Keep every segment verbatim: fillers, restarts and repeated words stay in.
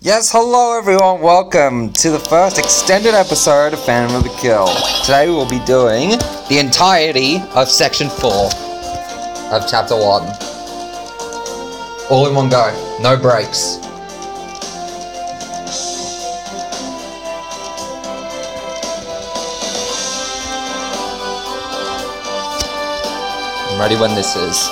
Yes, hello everyone, welcome to the first extended episode of Phantom of the Kill. Today we will be doing the entirety of section four of chapter one. All in one go, no breaks. I'm ready when this is.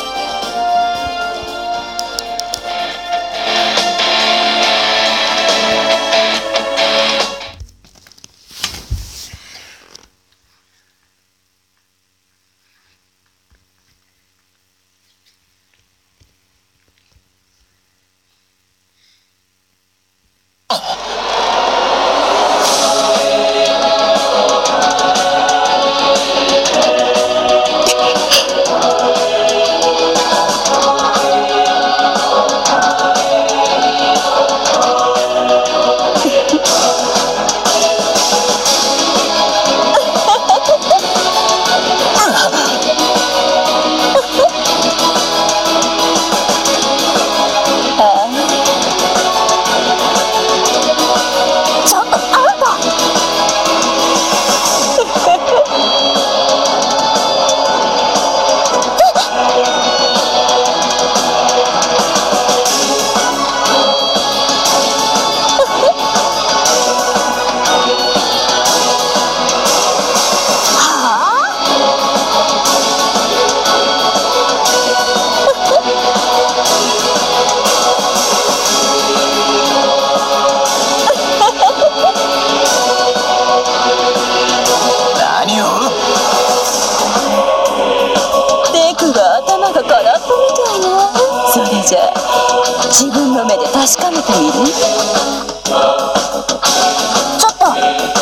自分の目で確かめてみる？ちょっと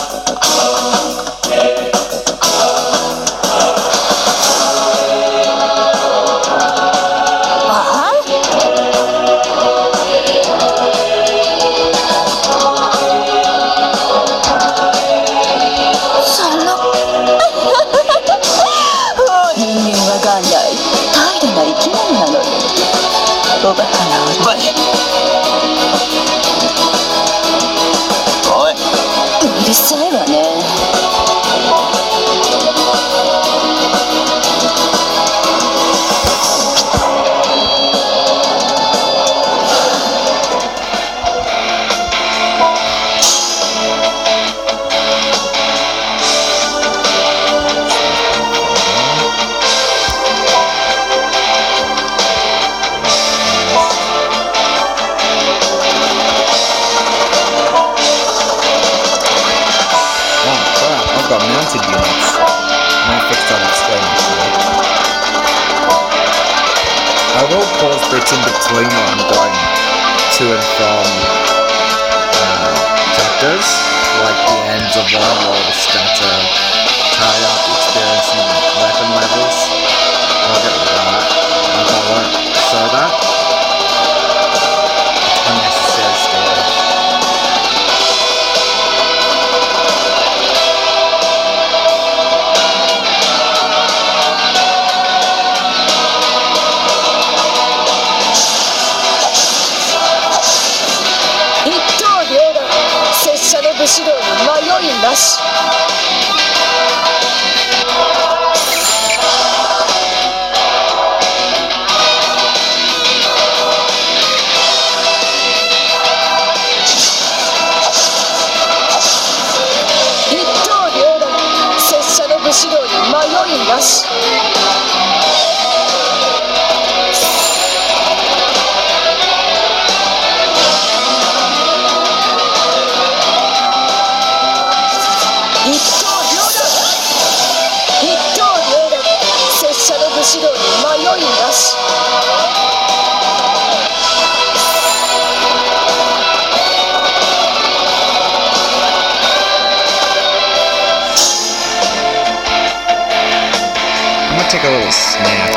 あそんな人間は元来怠惰な生き物なのよ。おバカなおいおいうるさいわね。 Mounted units. My fixed on explaining today. I will pause bits in between when I'm going to and from uh, chapters, like the ends of one or the stats are tied up, the experience and weapon levels. I'll get rid of that. Like I won't show that. It's unnecessary storage. 武士道に迷いなし。一刀両断、拙者の武士道に迷いなし。指導に迷いなし。 I'm gonna take a little snack.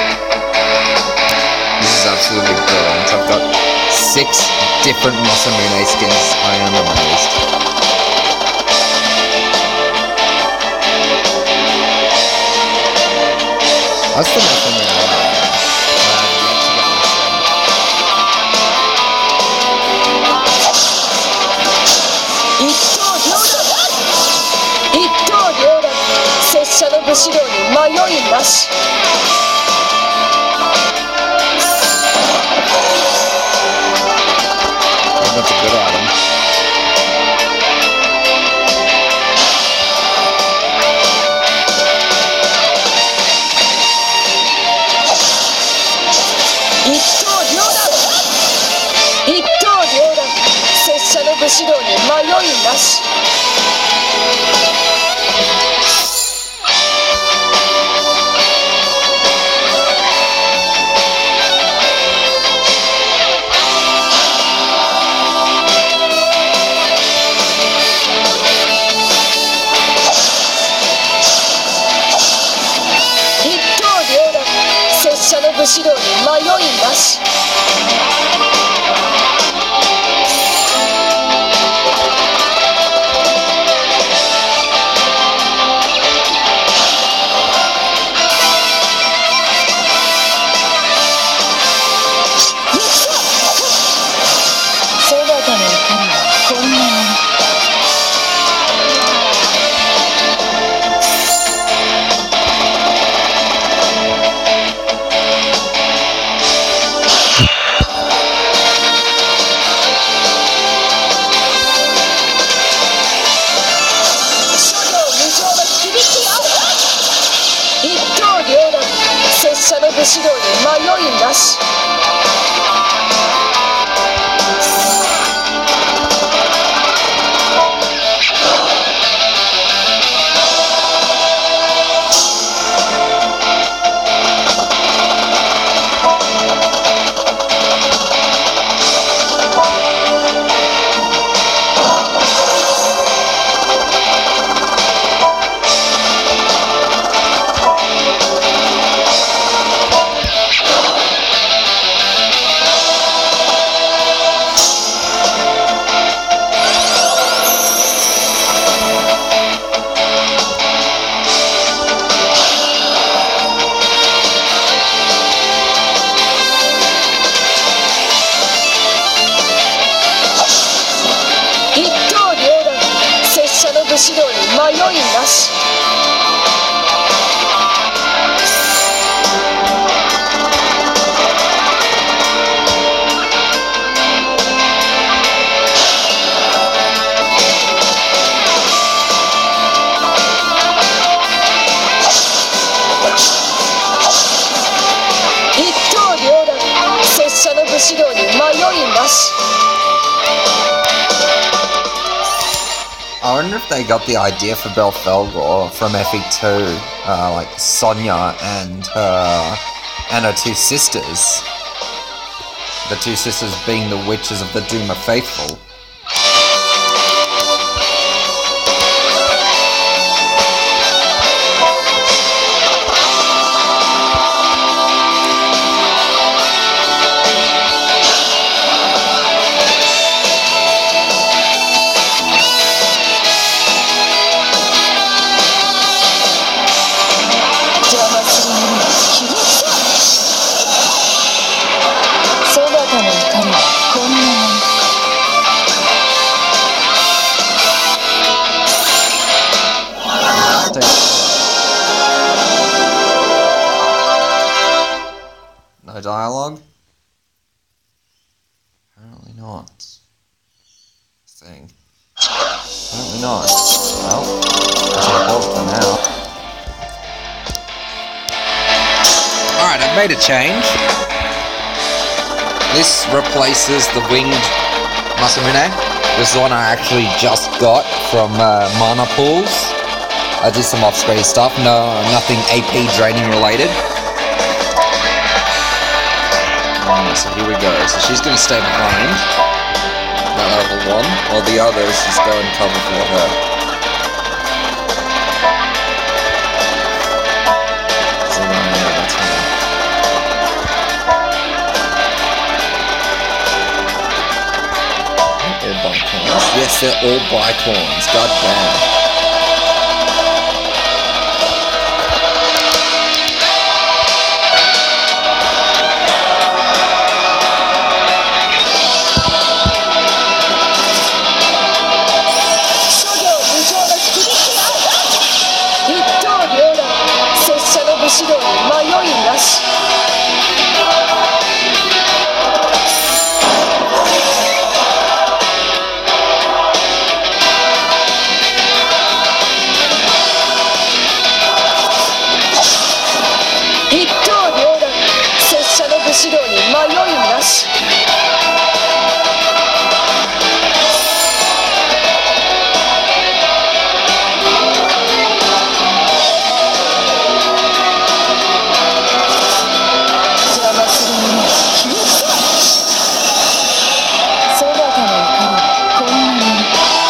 This is absolutely brilliant. I've got six different Masamune skins. I am amazed. That's the Masamune I have. I have yet to get myself. しろに迷いなし。 That's a good item. One刀両断。一刀両断。拙者の武士道に迷いなし。武士道に迷いなし。そなたの怒りはこんなもの。拙者の武士道に迷いなし。武士道に迷いなし。一刀両断。拙者の武士道に迷いなし。 I wonder if they got the idea for Belfelgor from F E two, uh, like Sonya and her and her two sisters. The two sisters being the witches of the Duma Faithful. No dialogue? Apparently not. Thing. Apparently not. Well, I should pause for now. Alright, I've made a change. This replaces the winged Masamune. This is the one I actually just got from uh, Mana Pools. I did some off-screen stuff, no, nothing A P draining related. So here we go. So she's going to stay behind that level one, while the others just go and cover for her. So then I know that's her. All Bicons? Yes, they're all Bicons. God damn. 迷いなし。邪魔する者は消え去れ。そなたの怒りはこんなもの。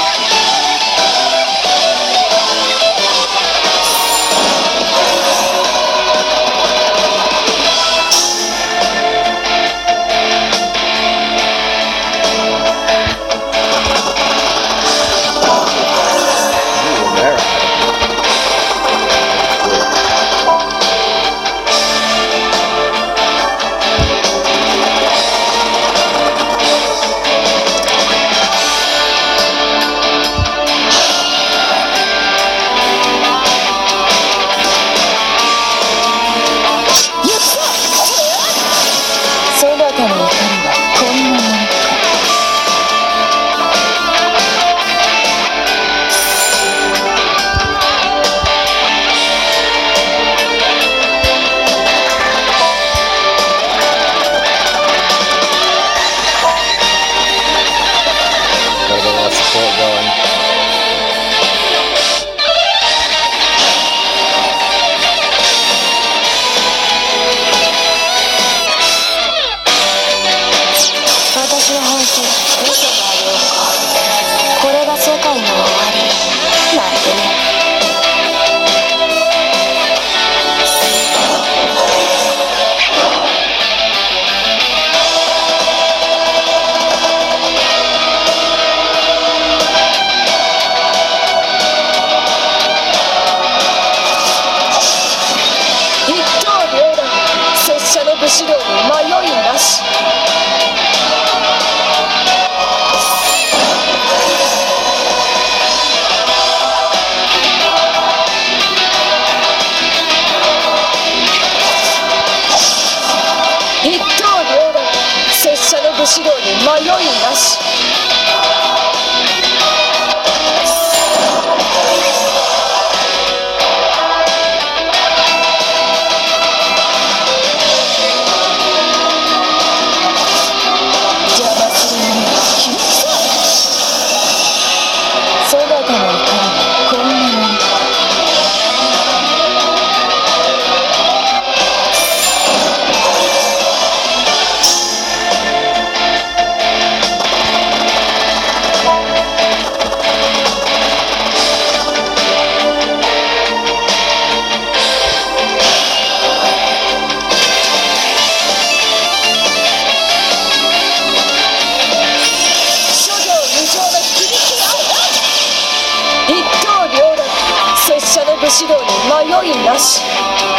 そなたの怒りはこんなものか。 Gotta get a lot of support going. 私は本当に嘘があろうか。これが世界の終わりなんてね。一刀両断、拙者の武士道に迷いなし。一刀両断、拙者の武士道に迷いなし。邪魔する者は消え去れ。そなたの怒りはこんなもの。諸行無常の響きが一刀両断、拙者の武士道に迷いなし。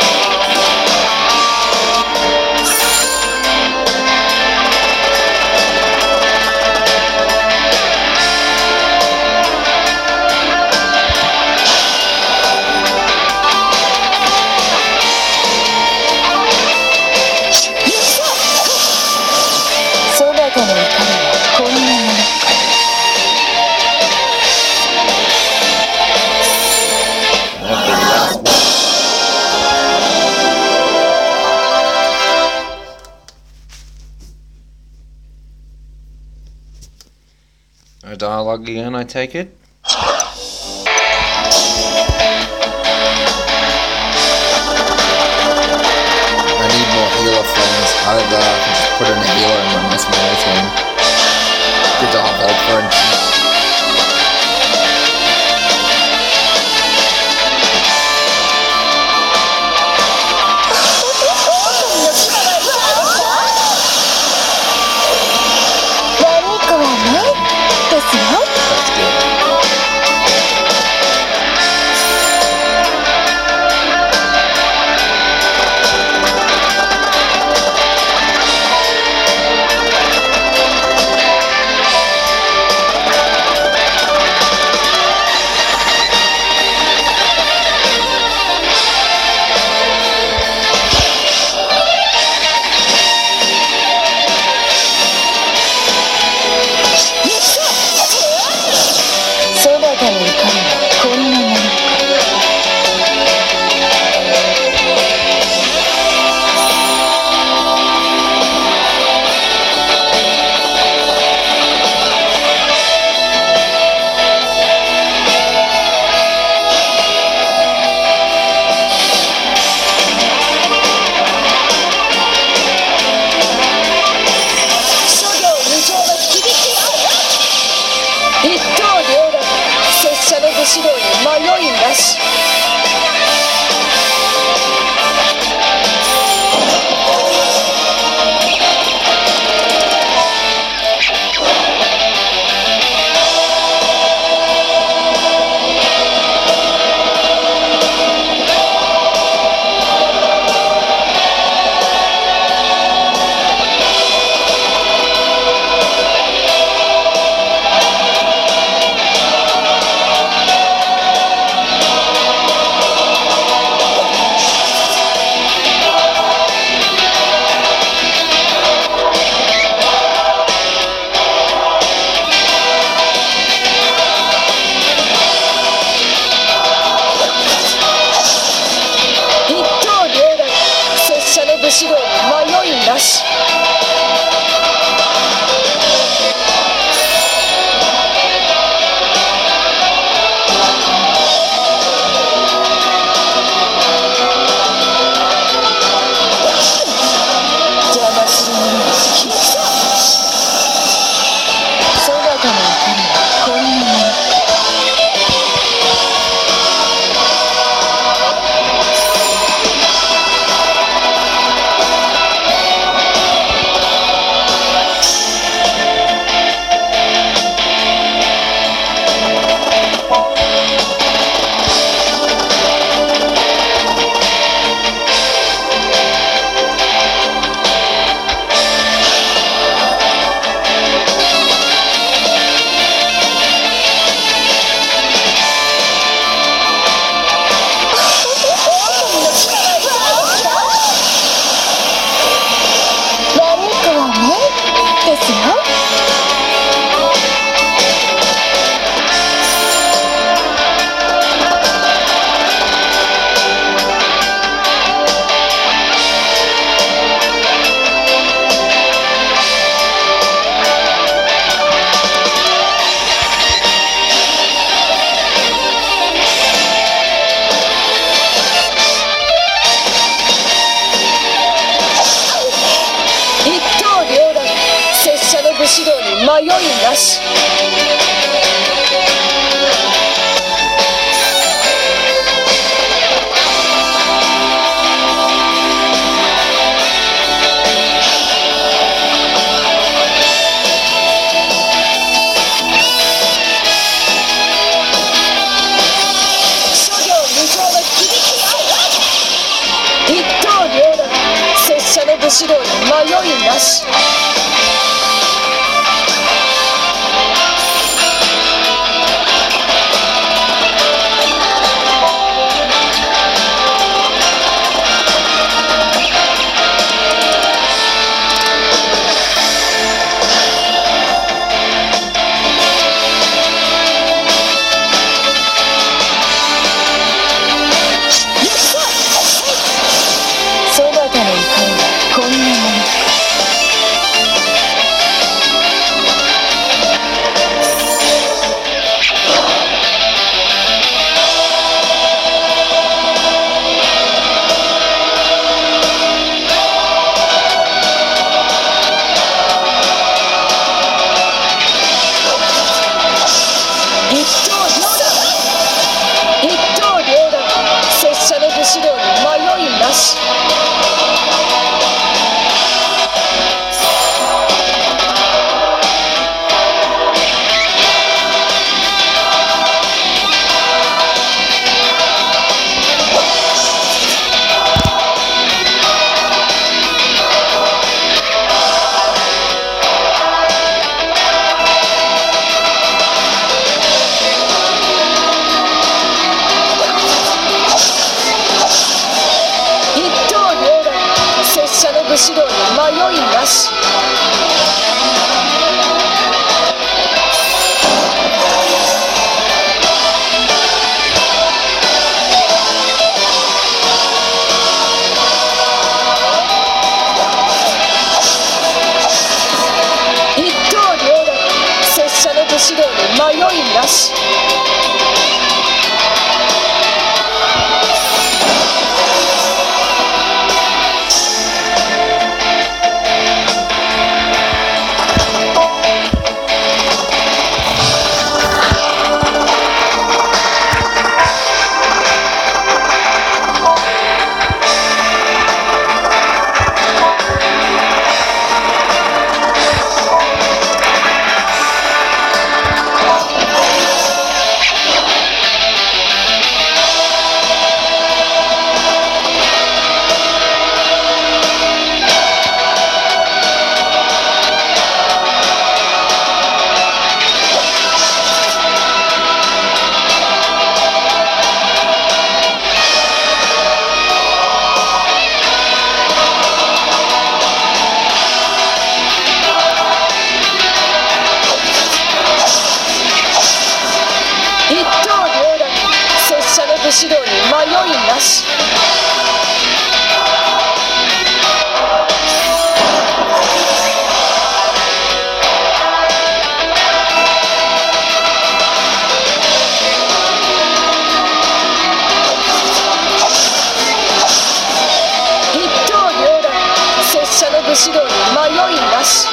そなたの怒りはこんなものか。 That'd be the last one. No dialogue again, I take it? I need more healer friends. Either that or I can just put in a healer and run my small team. Good job, Hulk, for instance. That's good. 武士道に迷いなし。諸行無常の響き合う。一刀両断、拙者の武士道に迷いなし。そなたの怒りはこんなものか。一刀両断、一刀両断、拙者の武士道に迷いなし。一刀両断、拙者の武士道に迷いなし。一刀両断、拙者の武士道に迷いなし。一刀両断、拙者の武士道に迷いなし。一刀両断、拙者の武士道に迷いなし。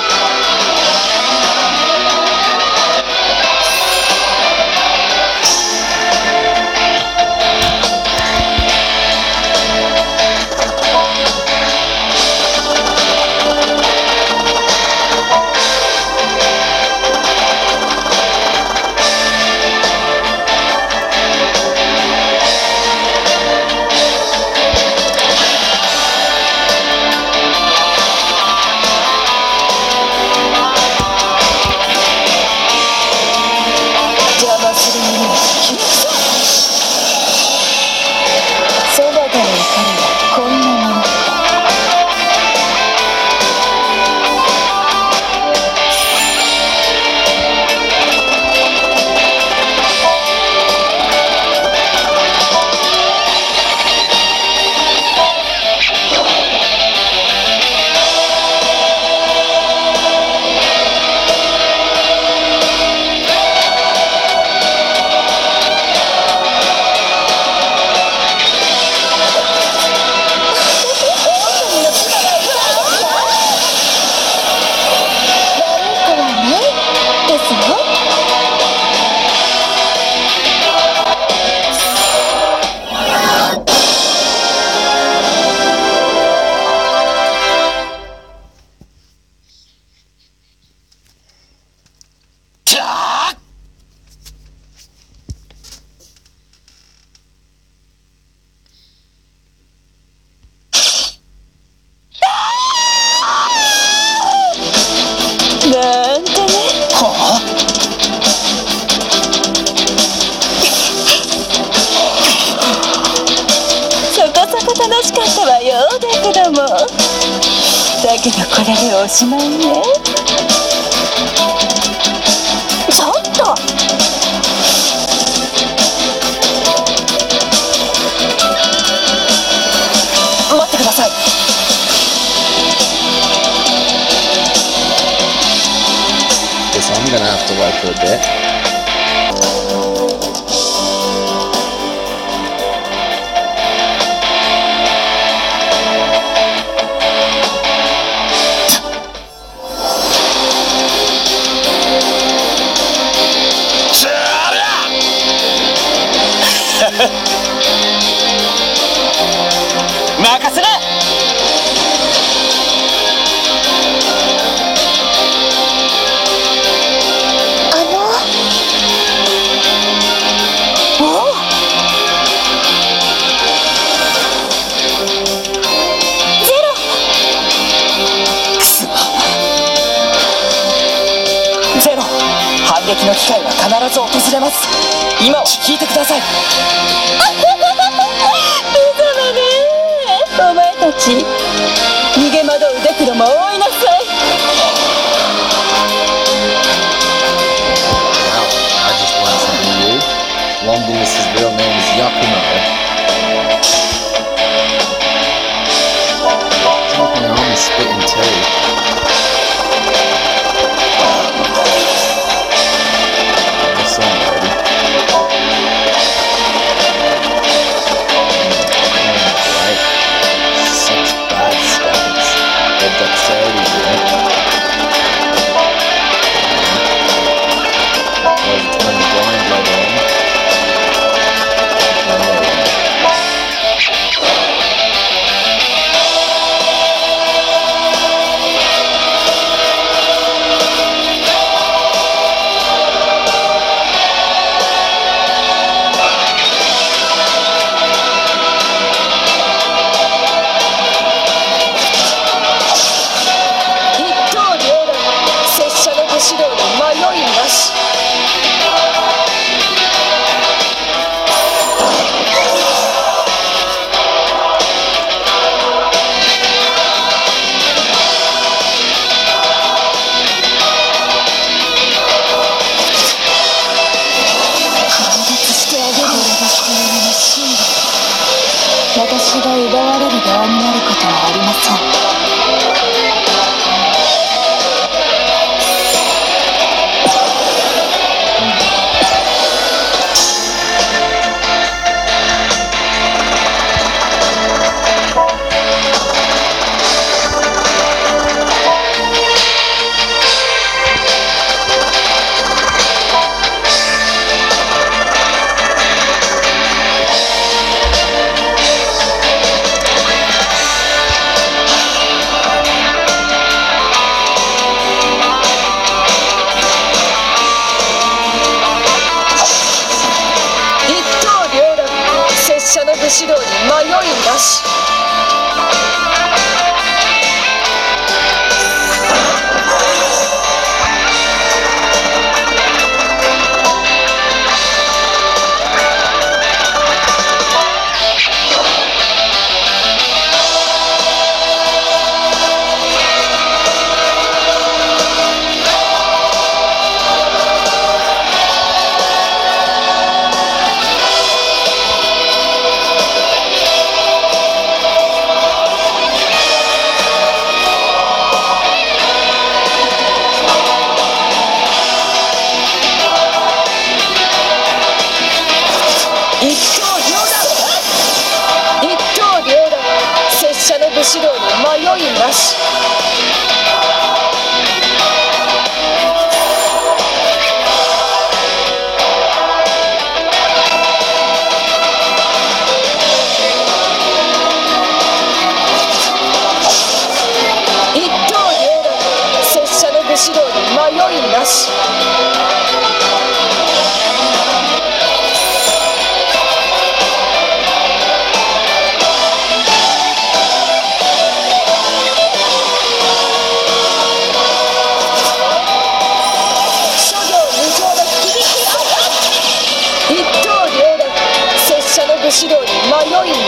なんてね。 はあ。 そこそこ楽しかったわよだけども、だけどこれでおしまいね。ちょっと待ってください。 Guess I'm gonna have to wait for a bit. 反撃の機会は必ず訪れます。今は聞いてください。 お前たち逃げ惑うデクロも追いなさい。 Wow, I just learned something new. Longinus's real name is Yakumo. It's like my arm is split in two.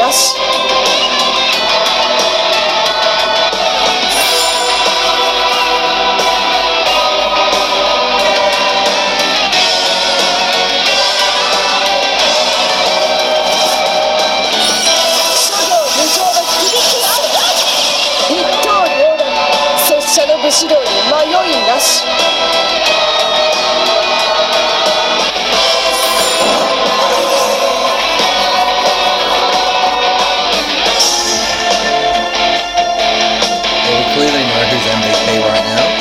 なし。武士道に迷いなし。 Well, we clearly know who's M V P right now.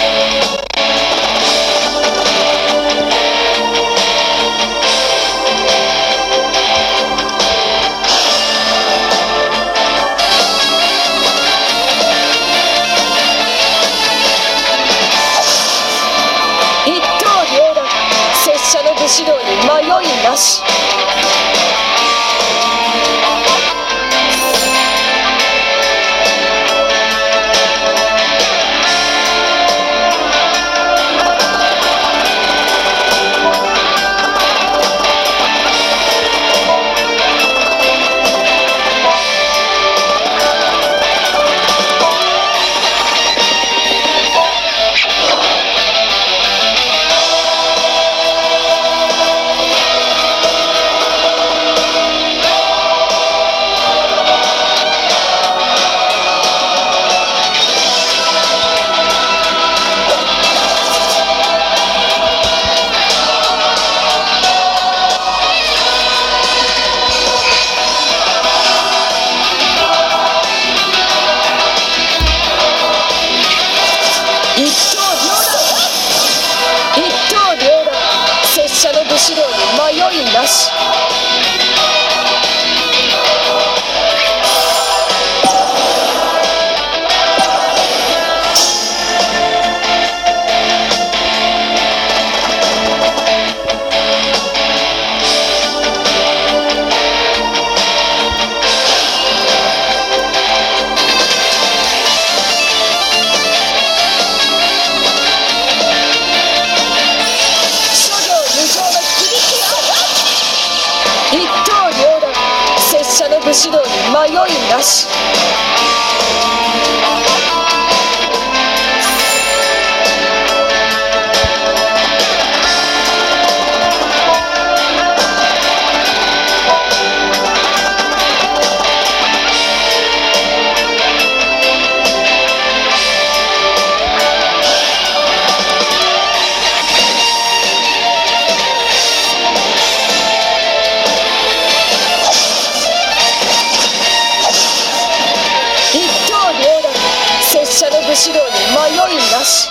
一刀両断、拙者の武士道に迷いなし。武士道に迷いなし。一刀両断、拙者の武士道に迷いなし。拙者の武士道に迷いなし。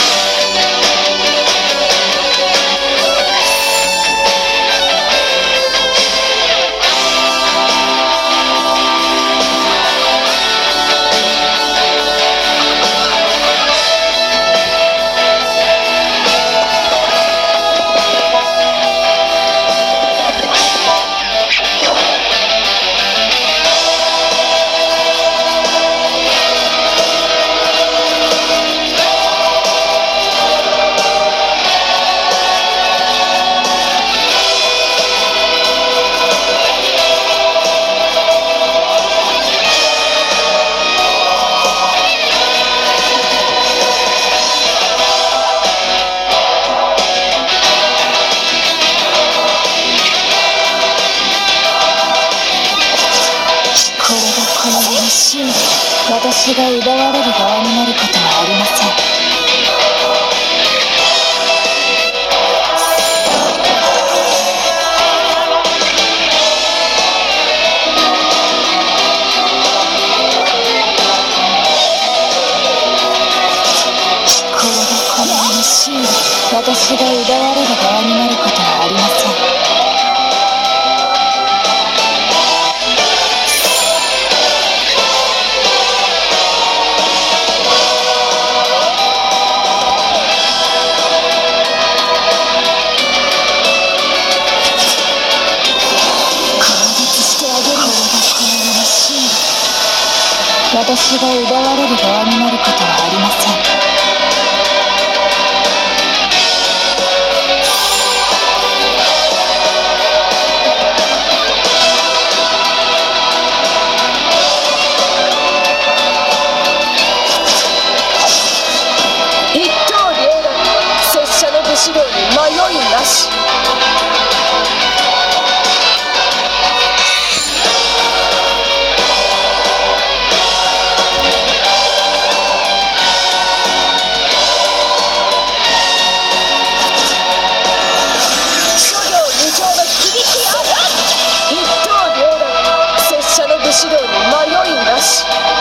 私が奪われる側になることはありません。これがこの世の真理。私が奪われる側になることはありません。私が奪われる側になることはありません。 一刀両断、拙者の武士道に迷いなし。諸行無常の響きあら。一刀両断、拙者の武士道に迷いなし。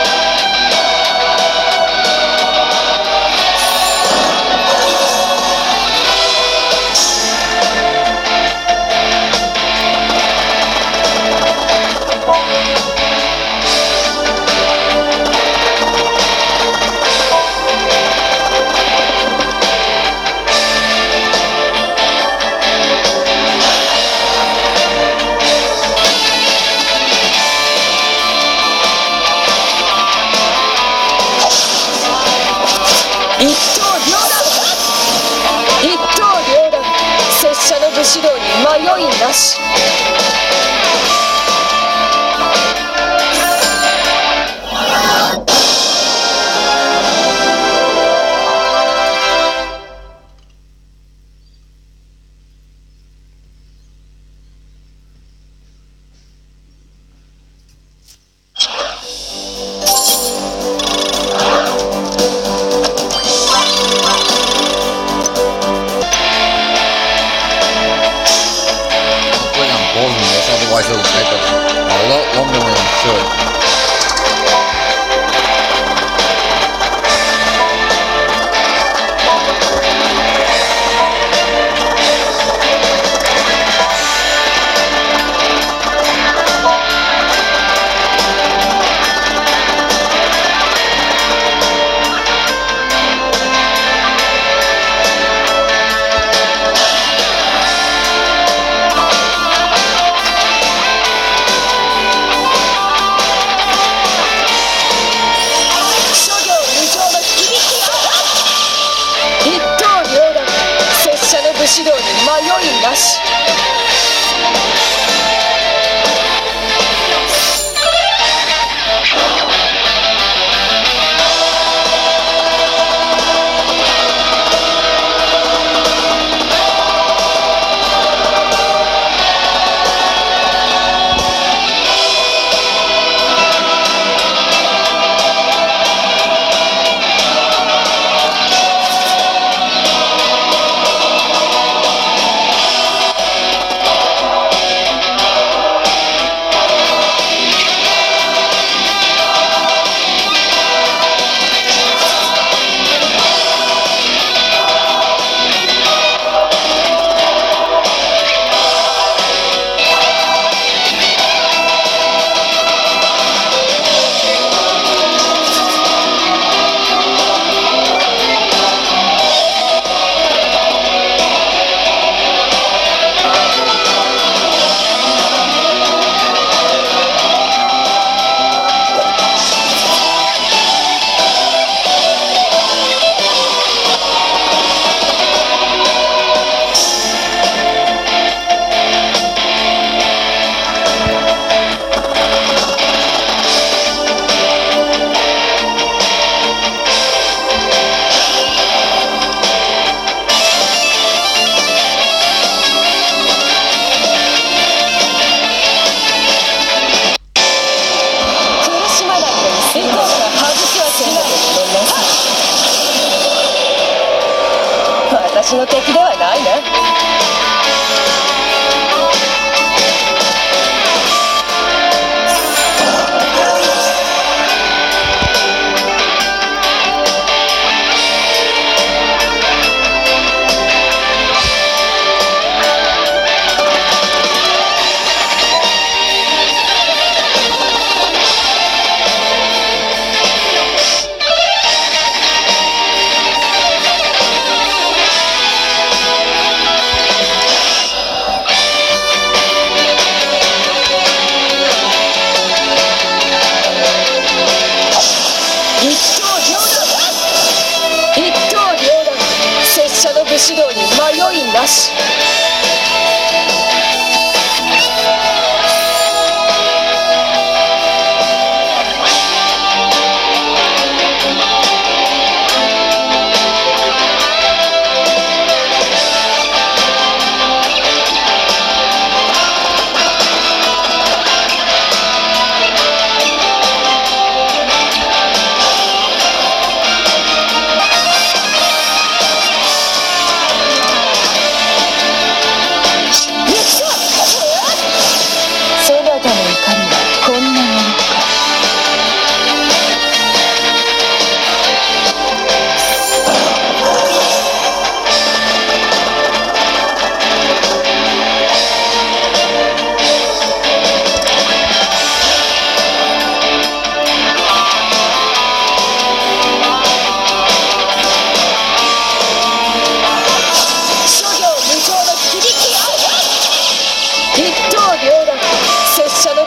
一刀両断、一刀両断、拙者の武士道に迷いなし。 Otherwise it'll take us a lot longer than it should.指導に迷いなし。私の敵ではないな。指導に迷いなし。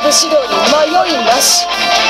武士道に迷いなし。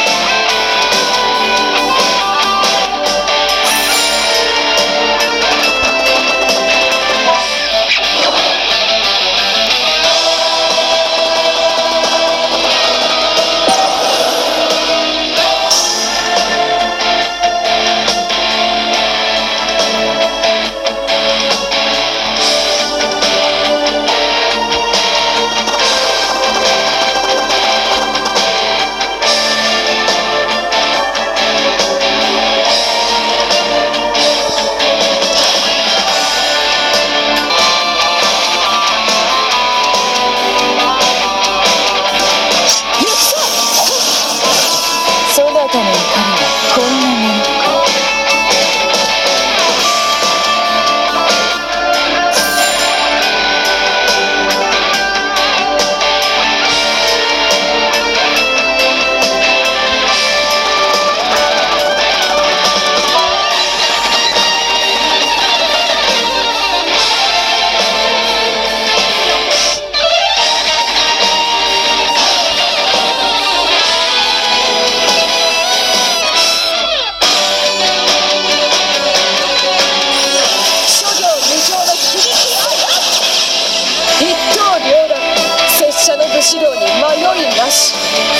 武士道に迷いなし。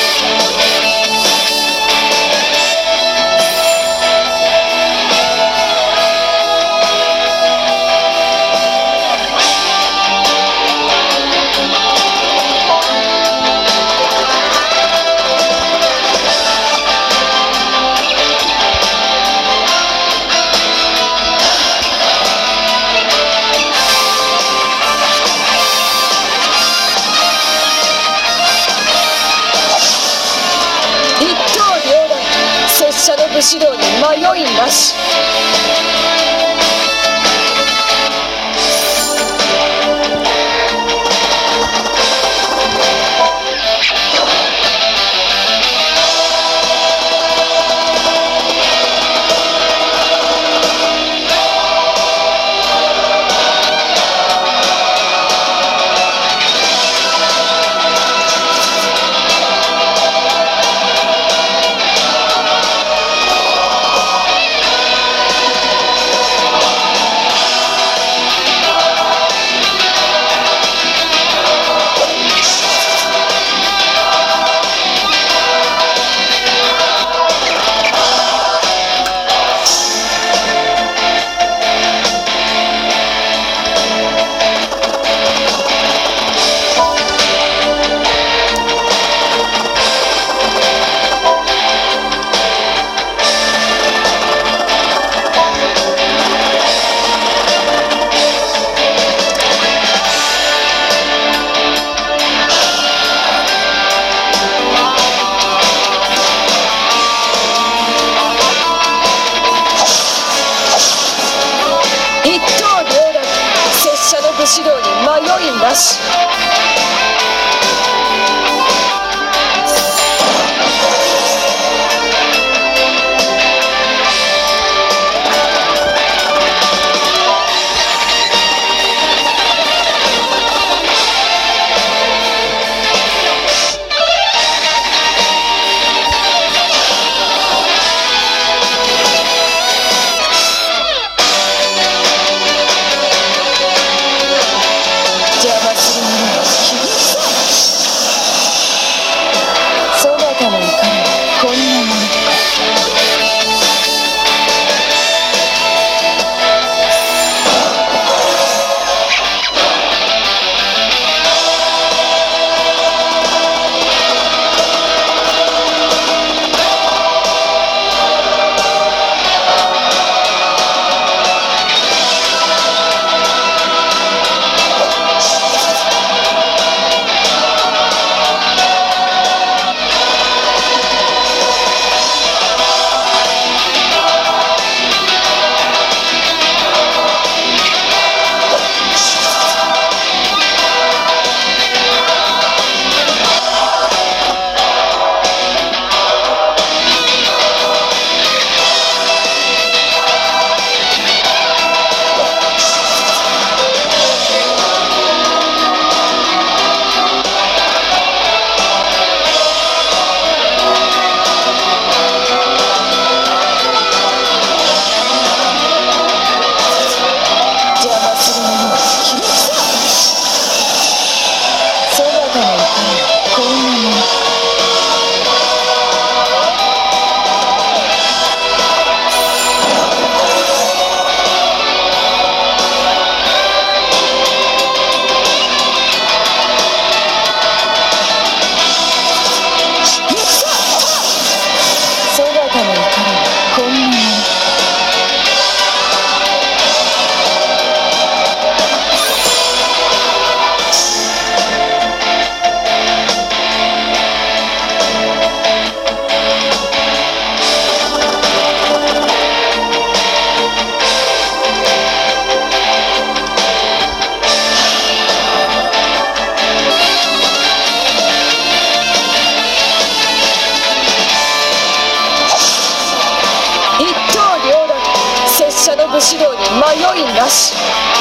武士道に迷いなし。武士道に迷いなし。邪魔する者は切り裂く。 迷いなし。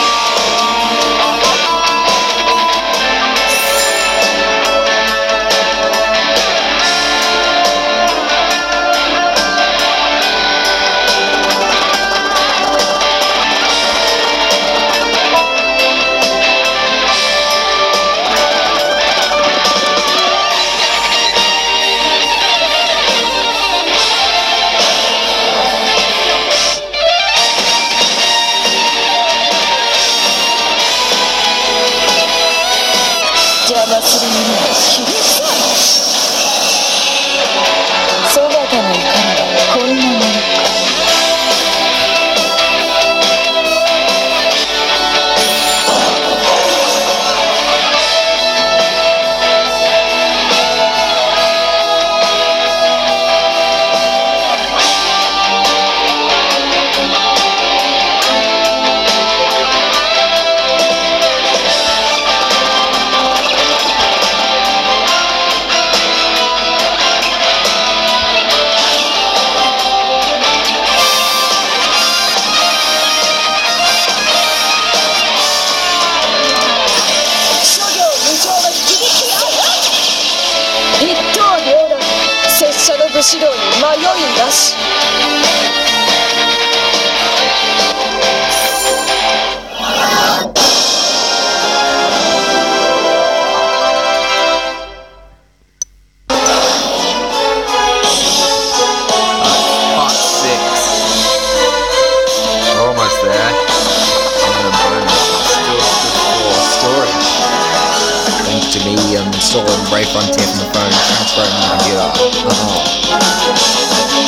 邪魔する者は切り裂く。そなたの怒りはこんなものか。一刀両断、拙者の武士道に迷いなし。 Part six. We're almost there. And the bonus is still good for storage. Thanks to me um, installing Brave Frontier from the phone, transferring to the computer. Uh-huh.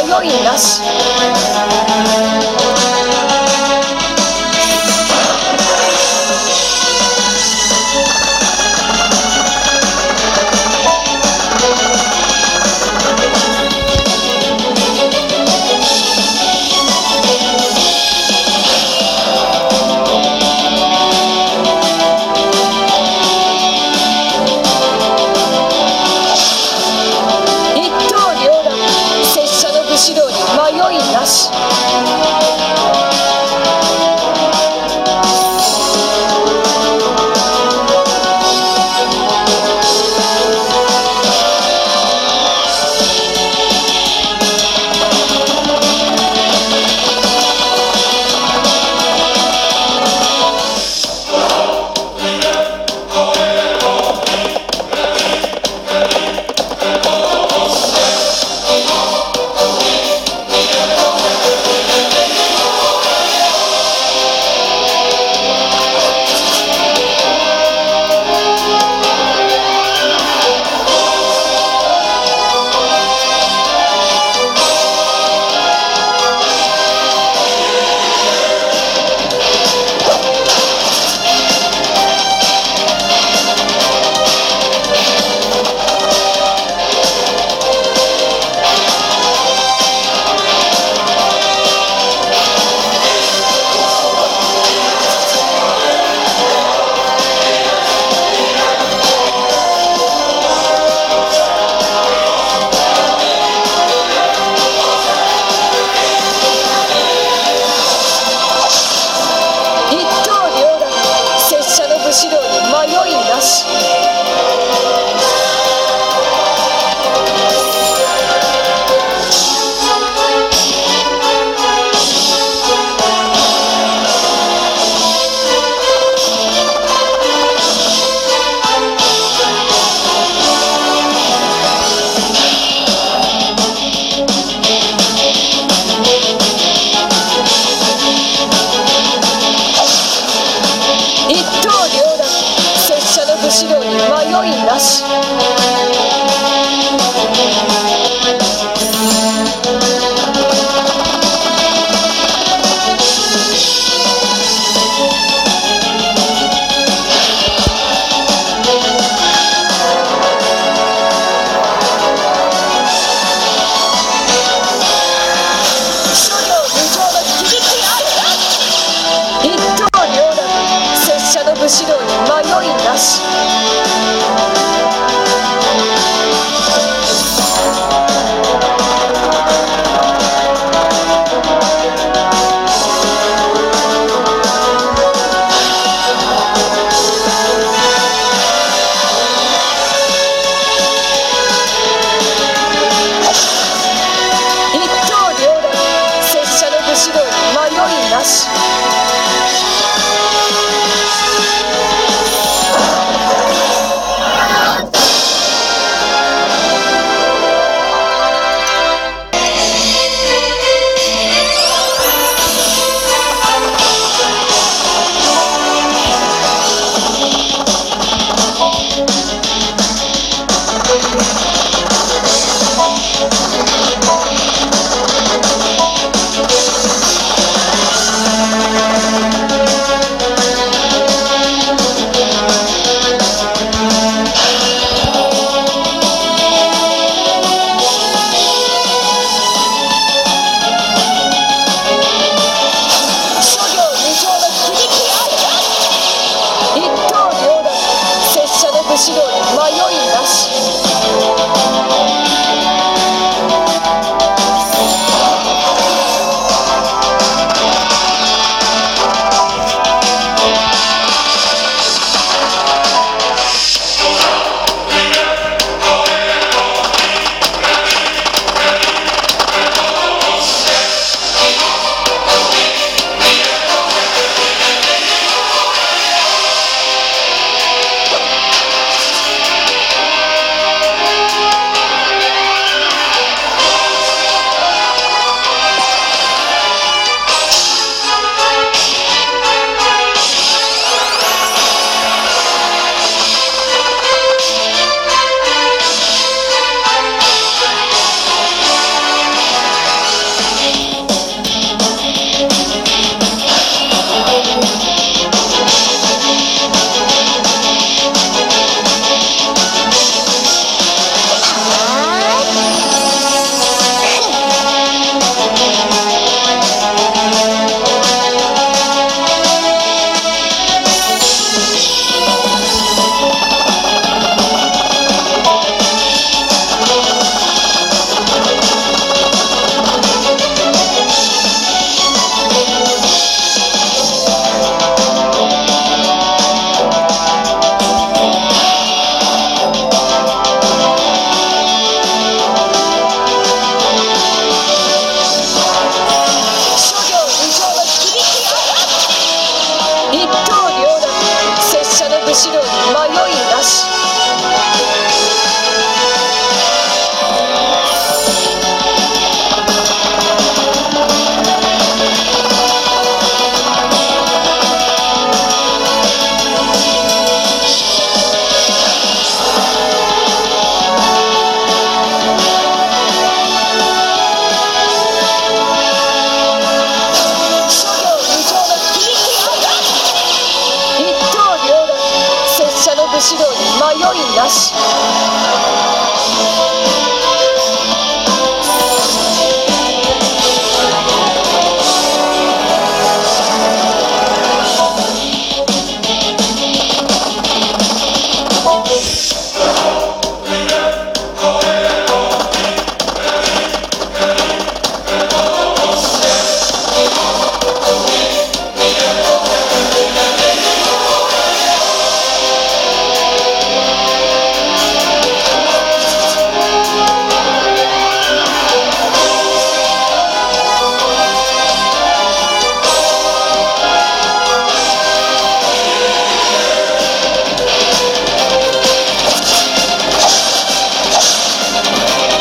迷いなし。一刀両断、拙者の武士道に迷いなし。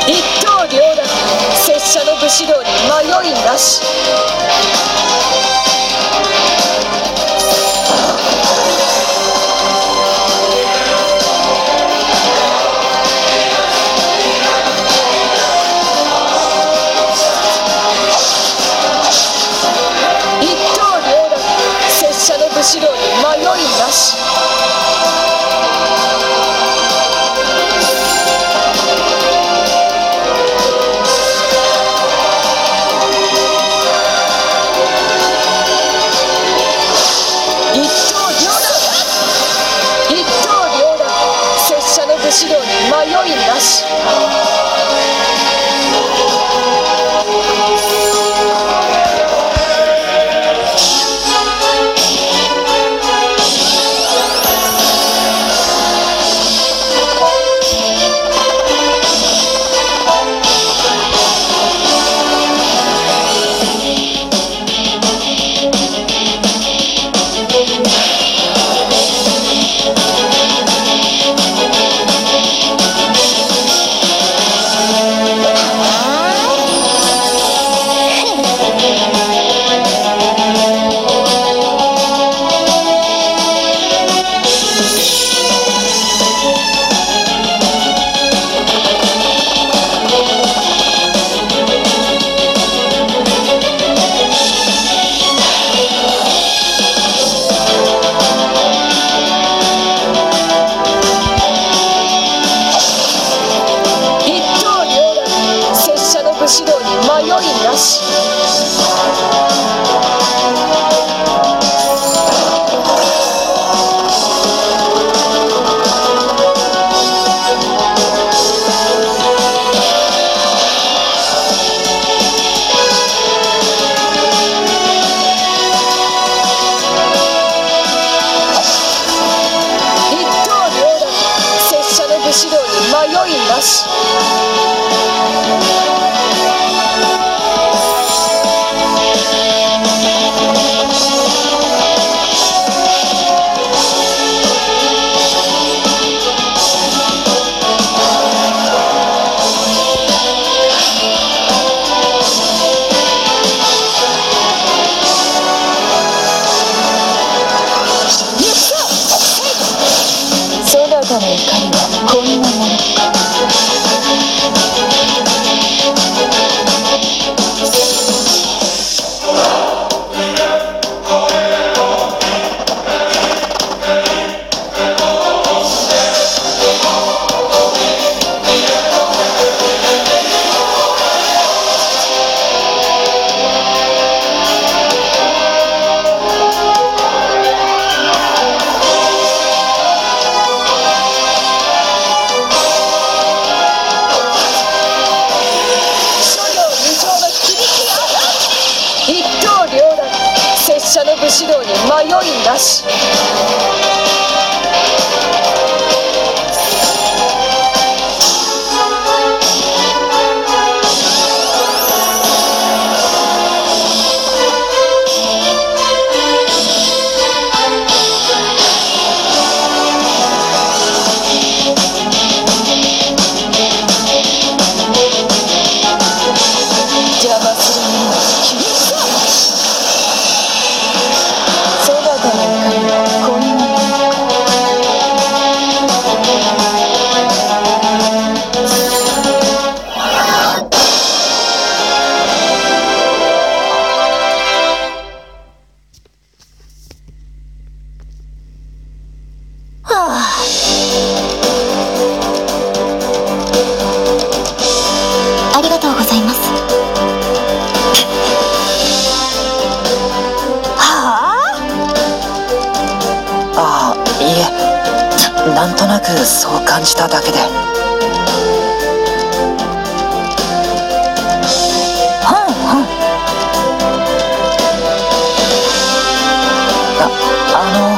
一刀両断、拙者の武士道に迷いなし。一刀両断、拙者の武士道に迷いなし。武士道に迷いなし。武士道に迷いなし。一刀両断、拙者の武士道に迷いなし。そなたの怒りはこんなもの。一刀両断、拙者の武士道に迷いなし。邪魔する者は切り捨て。そなたの怒りはこんなものか。はあ、 ありがとうございます。 ああ、いえ、なんとなくそう感じただけで。 はんはん。 あ、あの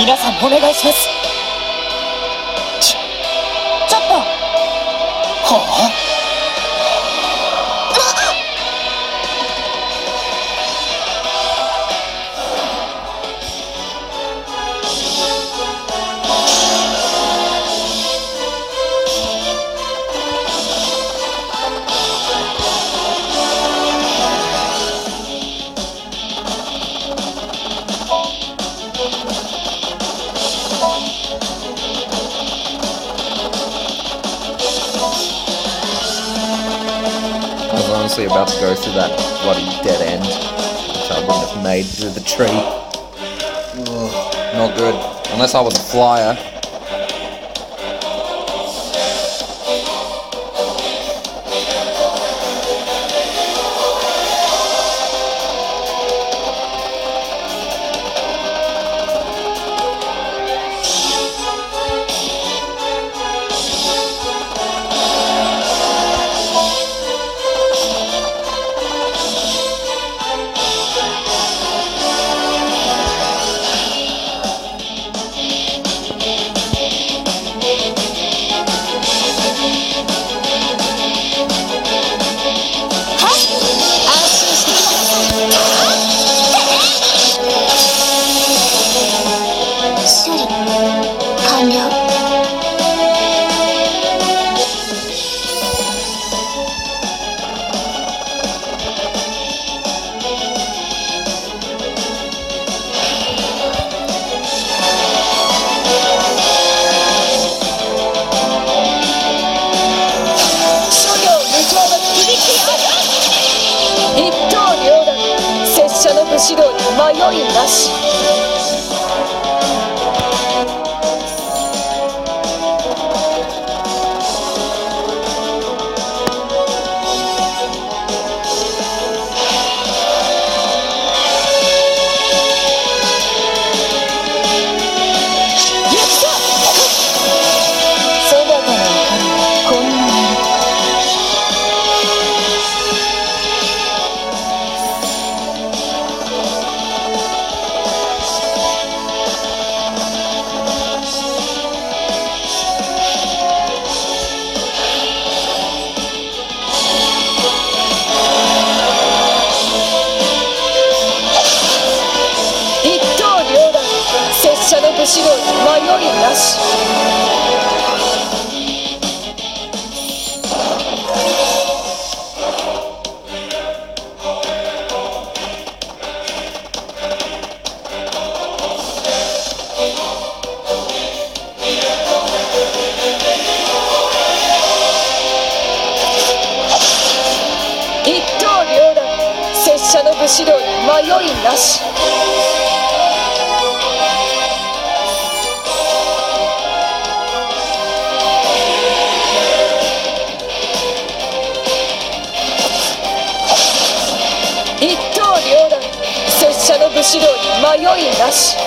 皆さんお願いします。ちちょっと。はあ。 I was honestly about to go through that bloody dead end, which I wouldn't have made through the tree. Ugh, not good. Unless I was a flyer. 指導に迷いなし。指導に迷いなし。一刀両断、拙者の武士道に迷いなし。一刀両断、拙者の武士道に迷いなし。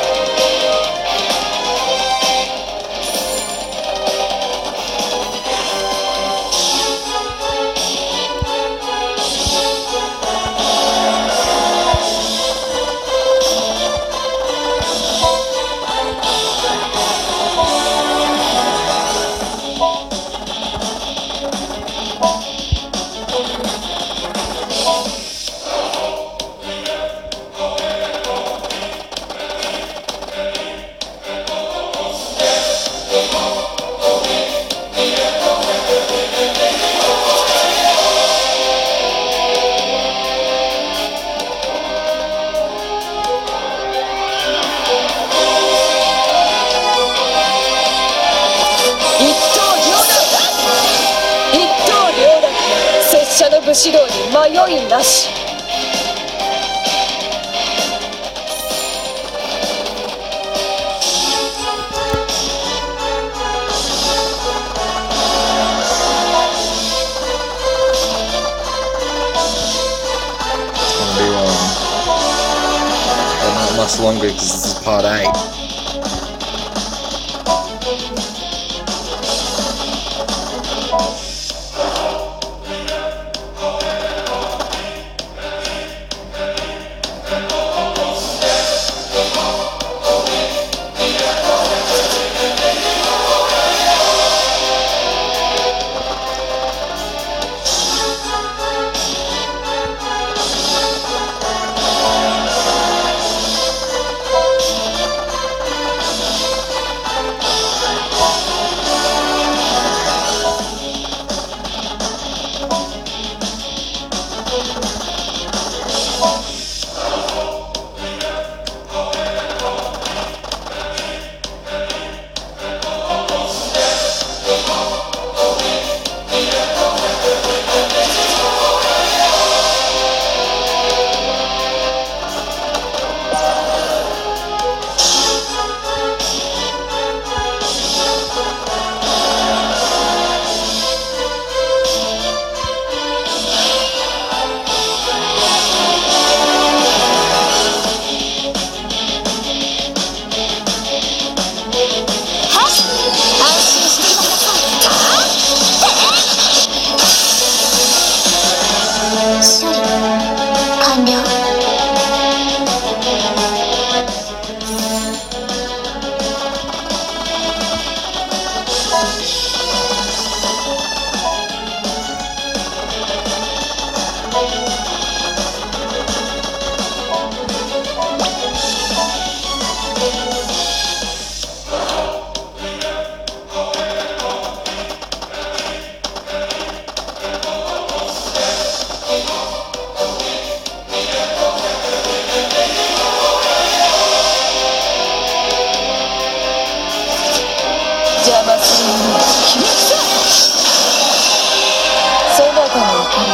拙者の武士道に迷いなし。 Much longer because this is part eight.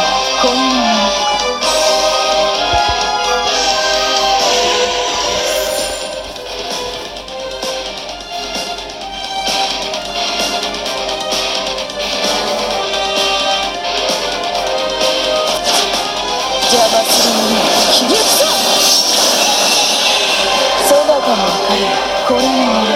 こんなもの。邪魔する者は切りつけ。そなたの怒りはこれのもの。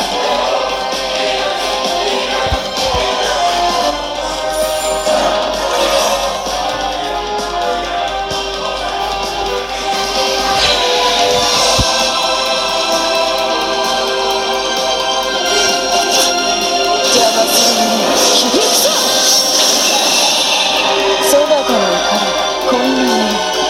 邪魔する者は切りつけ。そなたの怒りはこんなもの。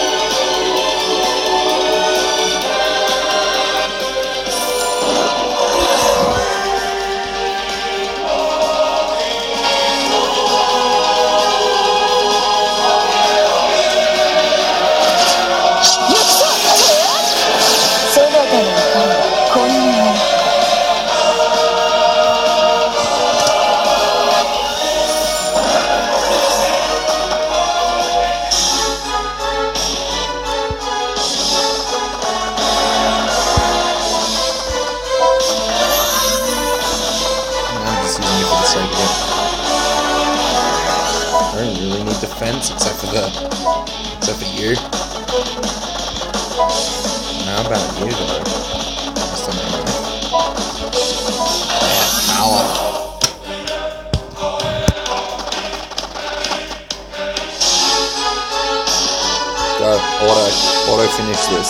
そなたの怒りはこんなもの。 I'm just using it for the sake of it. I don't really need defense except for the except for you. How about you though? That's not enough. Power. Go, auto, auto finish this.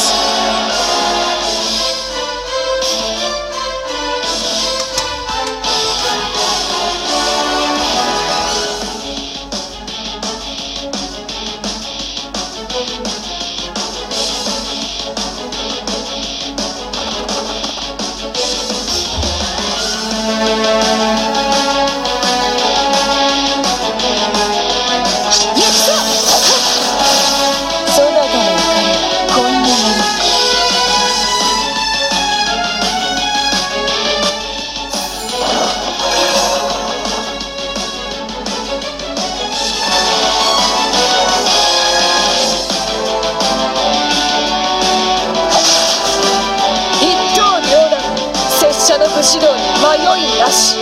武士道に迷いなし。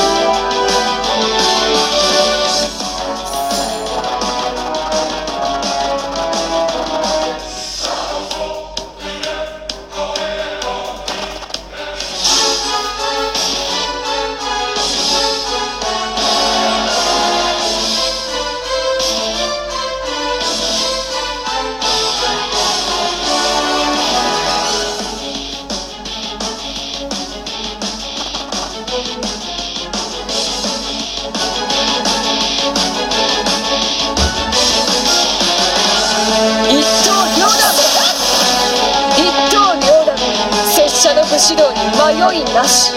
武士道に迷いなし。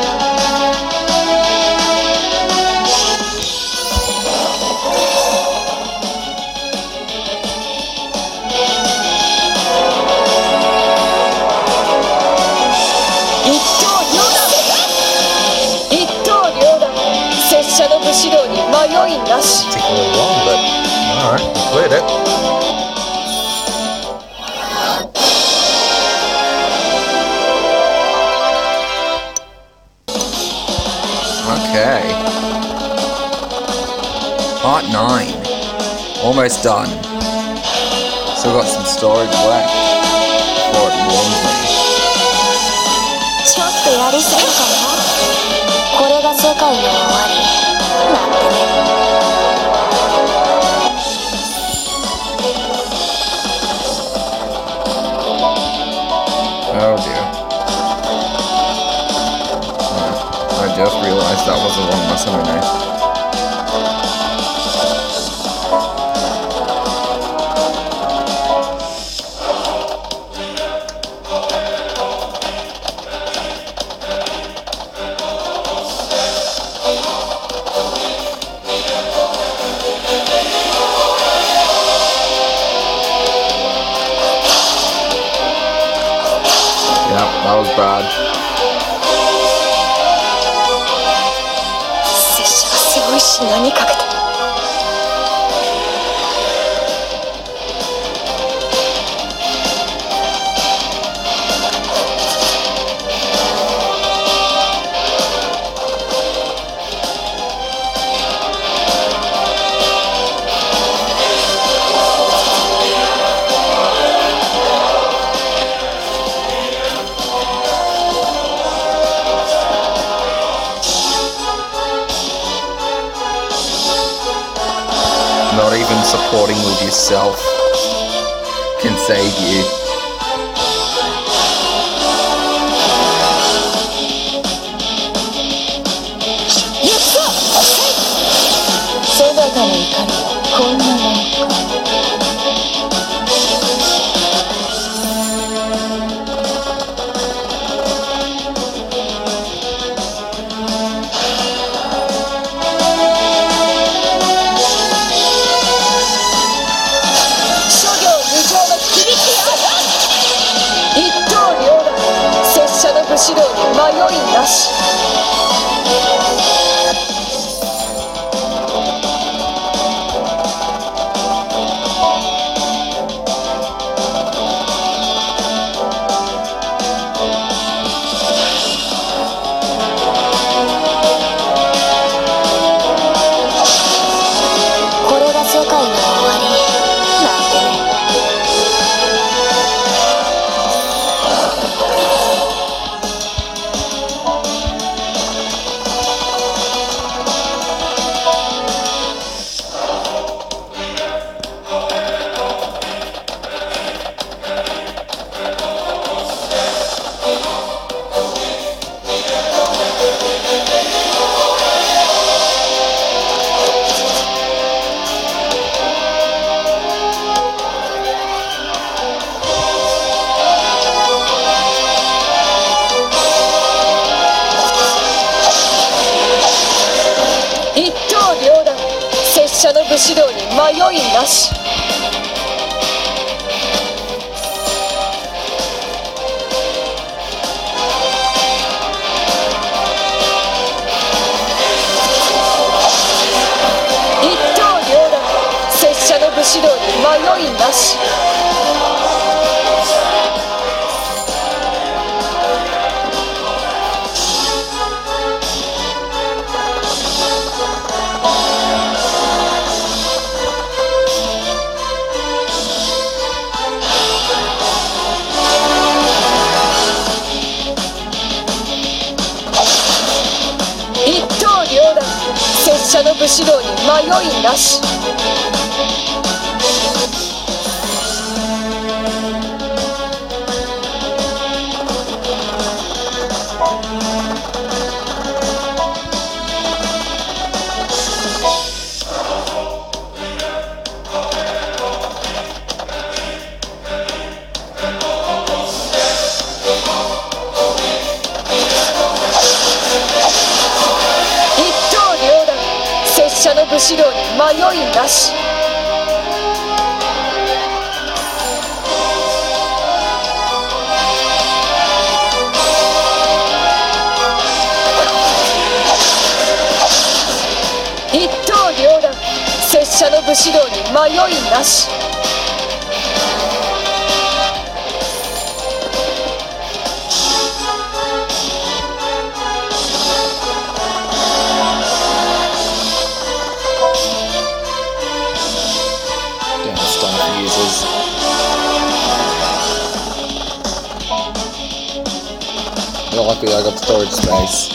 一刀両断、一刀両断、拙者の武士道に迷いなし。 Particularly long, but alright, we cleared it. Okay. Part nine. Almost done. Still got some storage left before it warms me. ちょっとやりすぎかな。これが世界の終わりなんてね。 Oh dear. I just realized that was the wrong Masamune. Yeah, that was bad. 拙者が背負いし何かけた。 not even supporting with yourself can save you. 指導に迷いなし。 これが世界の終わりなんてね。拙者の武士道に迷いなし。一刀両断、拙者の武士道に迷いなし。一刀両断、拙者の武士道に迷いなし。拙者の武士道に迷いなし。一刀両断、拙者の武士道に迷いなし。 Users. You're lucky I got storage space.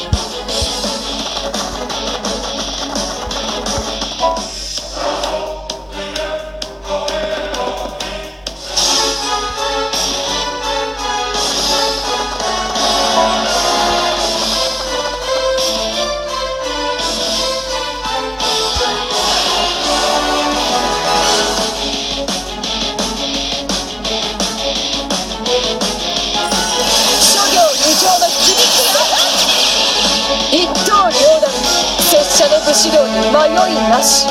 一刀両断、拙者の武士道に迷いなし。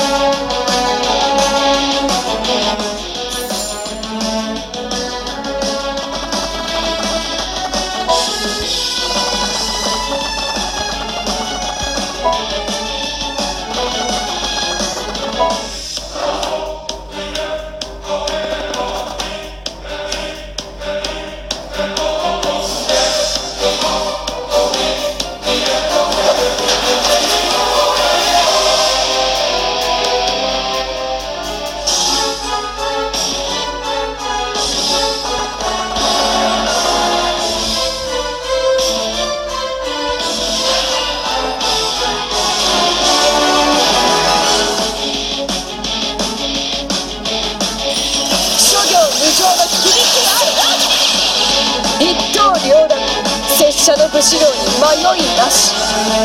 両断、拙者の武士道に迷いなし。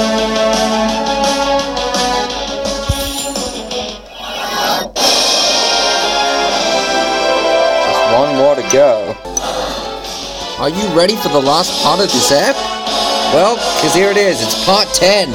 Just one more to go. Are you ready for the last part of this ep? Well, because here it is, it's part ten.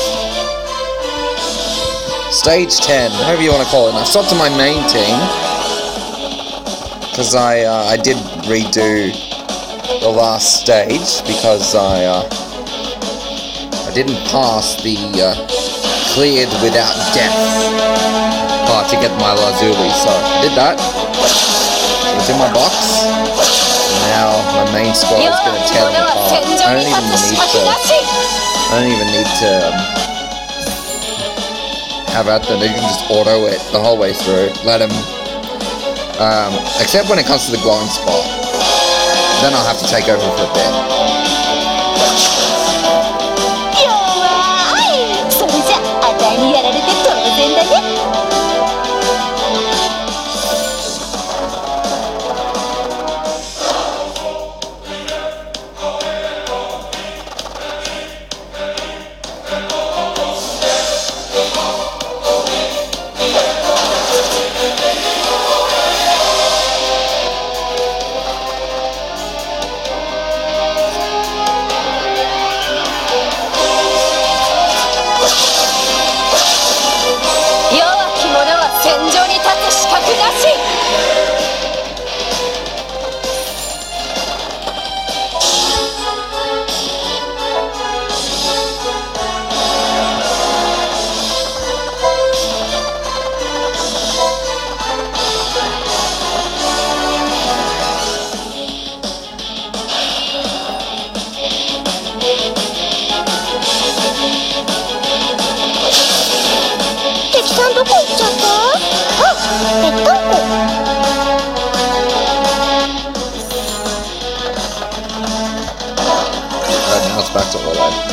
Stage ten, whatever you want to call it. And I've stopped to my main team. Because I, uh, I did redo the last stage. Because I, uh, I didn't pass the, uh, cleared without death part to get my Lazuli. So, I did that. It's in my box. Now my main squad is going to tear them apart. I don't even need to. I don't even need to um, have at them. They can just auto it the whole way through. Let them. Um, except when it comes to the glowing spot. Then I'll have to take over for a bit. 弱い。それじゃあたいにやられて当然だね。 Back to all that.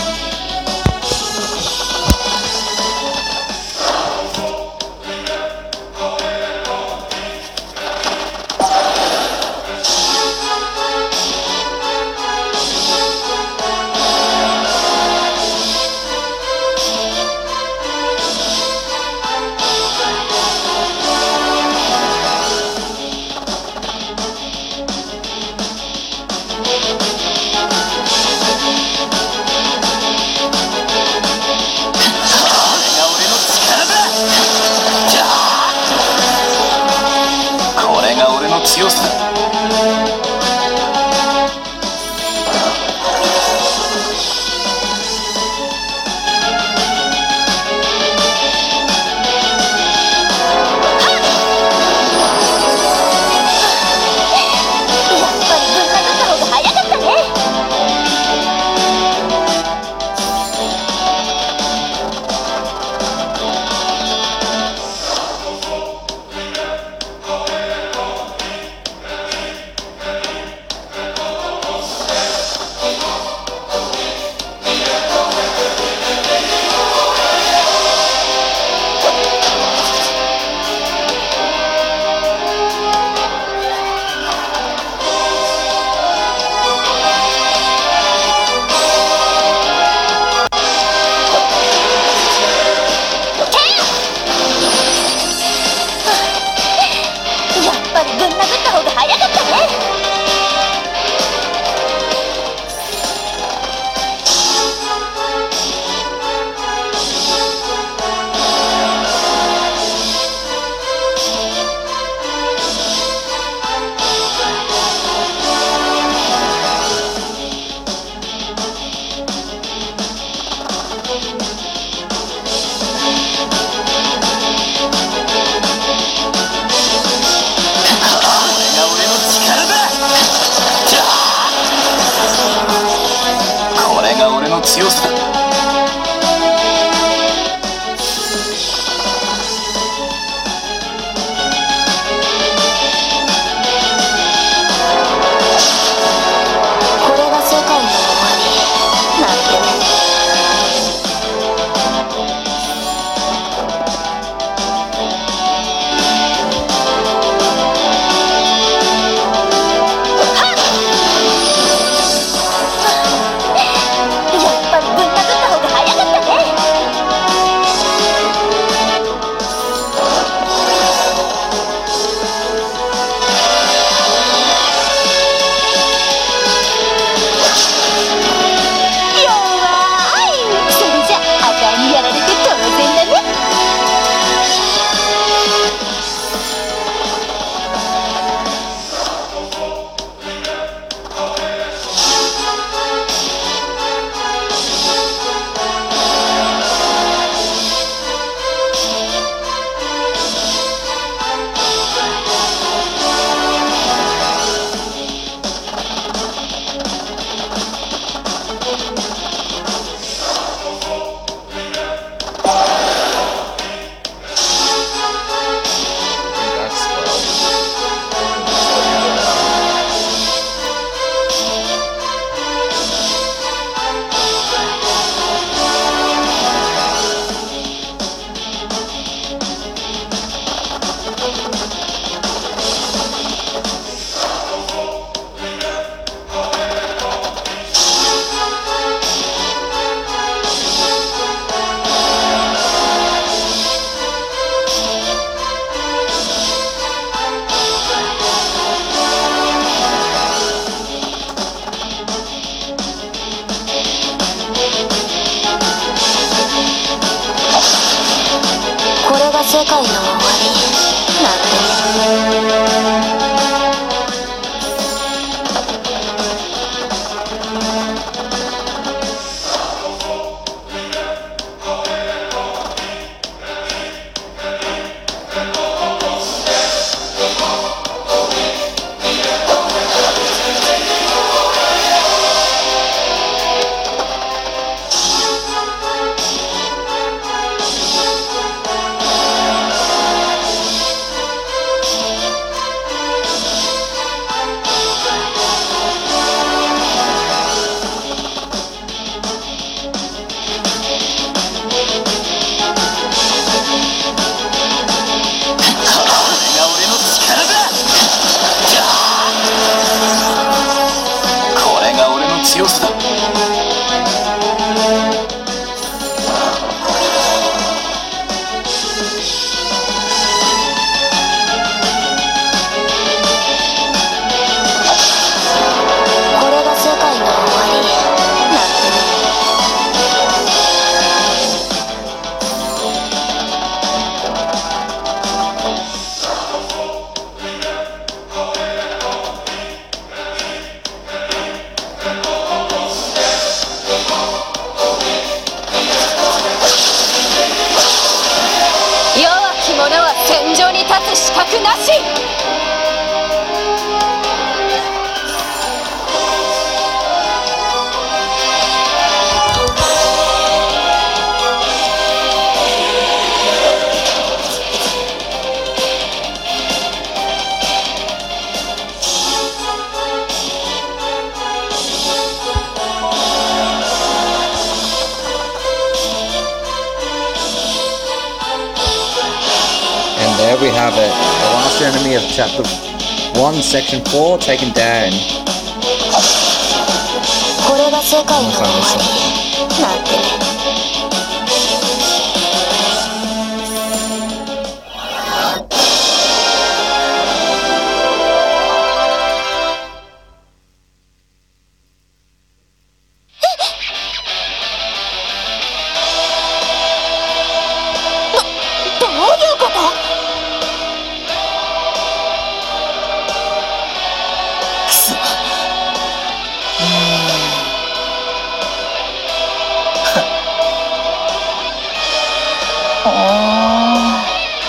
世界の終わりなんてね。 強さだ。 これが世界の終わりなんてね。 弱き者は戦場に立つ資格なし。 And there we have it. The last enemy of chapter one, section four, taken down. これが世界の終わりなんてね。どういうこと？ くそ。うーん。あ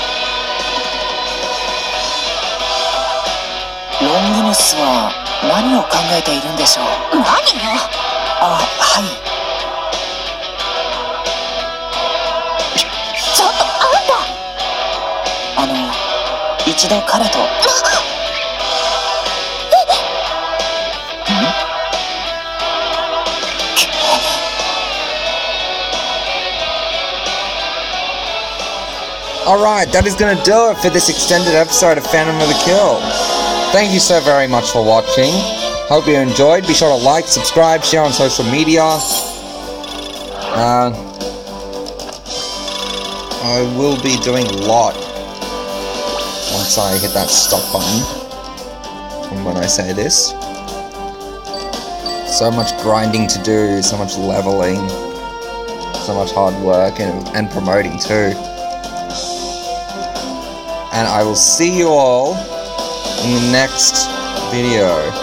ー。ロンギヌスは何を考えているんでしょう。 何よ。 あ、はい。 ちょっとあんた。 あの、一度彼と。 Alright, that is going to do it for this extended episode of Phantom of the Kill. Thank you so very much for watching. Hope you enjoyed. Be sure to like, subscribe, share on social media. Uh, I will be doing a lot once I hit that stop button from when I say this. So much grinding to do, so much leveling, so much hard work, and, and promoting too. And I will see you all in the next video.